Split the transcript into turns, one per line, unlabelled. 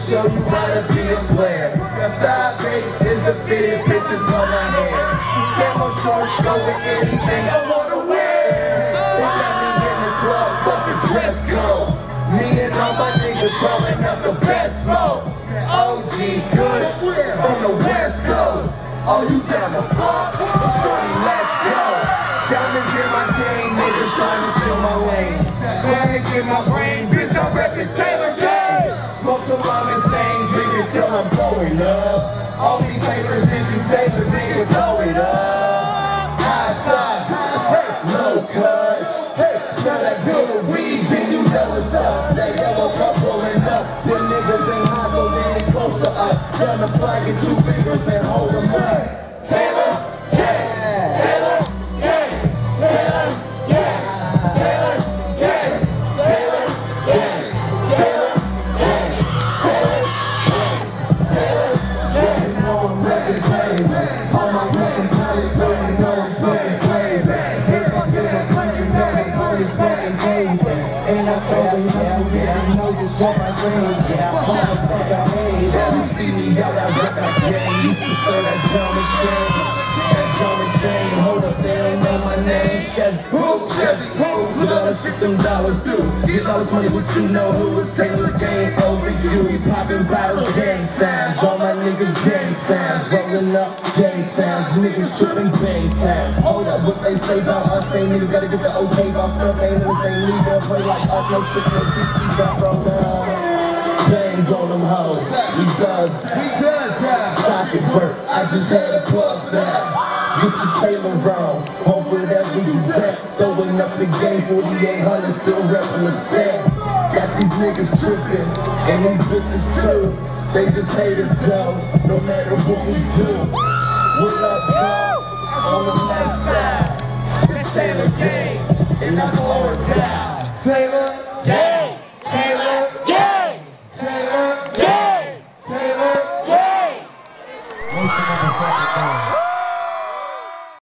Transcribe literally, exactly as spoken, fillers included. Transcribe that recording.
show you how to be a player. The thigh base is the fitted bitches on my hair. Camo shorts go with anything I wanna wear. They got me in the club, fucking dress code. Me and all my niggas rolling up the best smoke. O G Kush from the West Coast. Oh, you down the block? Shorty, let's go. Diamonds in my chain, niggas trying to steal my lane. Bags in my brain, bitch, I'm reppin' Taylor Gang. Smoke till I'm insane, drink it till I'm blowing up. All these haters, empty Taylor, niggas blow it up. High side, hey, low cut. Hey, smell that good weed, then you know what's up. That yellow cup rolling up, them niggas ain't hot, so they ain't close to us. Down the flag in two fingers and hold them up. Taylor, yeah, Taylor, yeah, Taylor, yeah, Taylor, yeah, Taylor, yeah, Taylor, yeah, Taylor, yeah, Taylor, yeah. You know I'm reppin' Taylor. All my reppin' college, so you know I'm smoking flavor. If I get a country, now they call it fucking flavor. And I thought they know, yeah, you know just what my dream. Yeah, I fuck I hate. You see me out, I rep that game. You prefer that John McCain. That John McCain. Hold up, they don't know my name. Chevy, who? Chevy, who? We gotta ship them dollars through. Get dollars money, what you know? Who is Taylor Gang? Over you. We poppin' bottles, gang sounds. All my niggas gang sounds. Rolling up gang sounds. Niggas trippin' bang sounds. Hold up, what they say about us? They niggas gotta get the okay about stuff. They niggas ain't leave them play like us. No shit, no fifty got rolled up. Bangs on them hoes, he does, he does that. Socket work, I just had a club back. Get your Taylor wrong, hope whatever you rap. Throwing up the game, forty-eight hundred, still reppin' the set. Got these niggas trippin', and these bitches too. They just hate us though, no matter what we do. What up, y'all? On the left side, it's Taylor Gang, and I'm blowing down. Taylor Gang, Taylor Gang. Taylor Gang! Taylor Gang!